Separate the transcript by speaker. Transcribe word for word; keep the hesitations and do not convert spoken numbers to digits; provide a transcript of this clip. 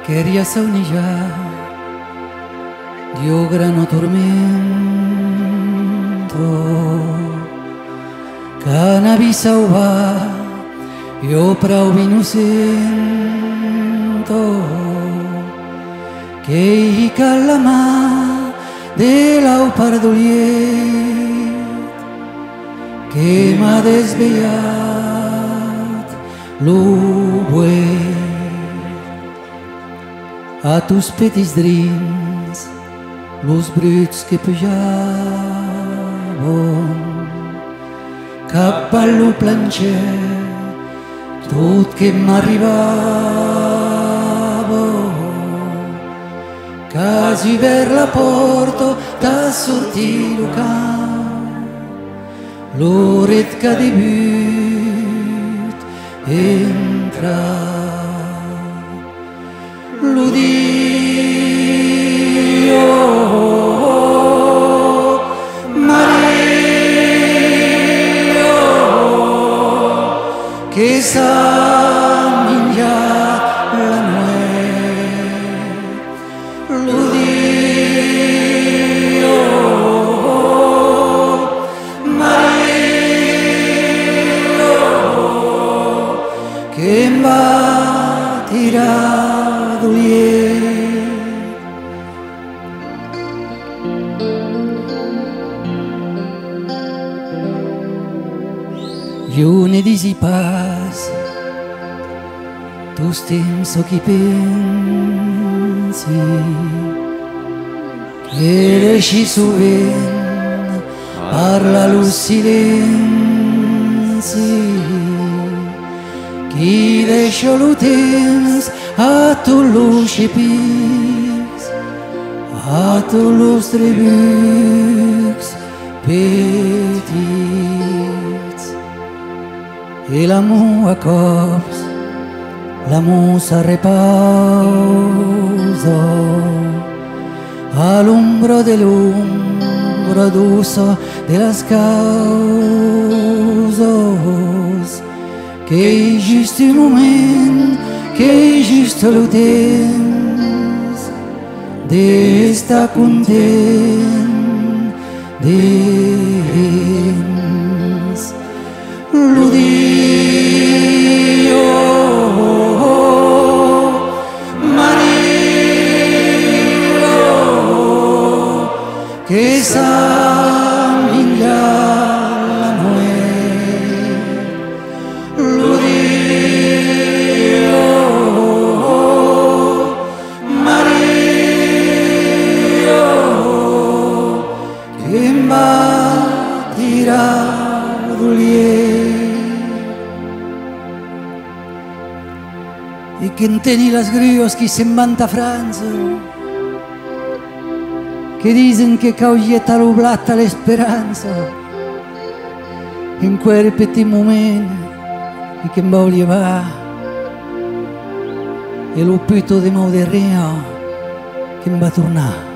Speaker 1: quería saunillar dio grano tormento cannabis sauva io prau innocento che i calama della pardoliet che m'ha desviat lo buet a tus petits drins los bruts que pujaven cap allo planxer tot que m'arribava quasi per la porta da sortir lo camp l'oret que debut entra l'odio Maria che s'ha mingiat la nuet l'odio Maria che em va tirar d'oliet. Jo ne disi pas tus temps o qui pensi che deixi sovint parla lo silenci qui deixa lo temps a tots los xepics a tots los trebucs petits e l'amor a cops l'amor se repausa a l'ombra de l'ombra dolça de las causas que è just un moment que è just lo temps d'estar content dins l'odio Maria che s'ha mingiat la nuet l'odio Maria che em va tirar d'oliet i que enteni les grios qui se'n van a França che dicen che cauglietta lo blatta l'esperanza in quel petit moment e che em va llevar e lo pito de mau de ria che em va tornar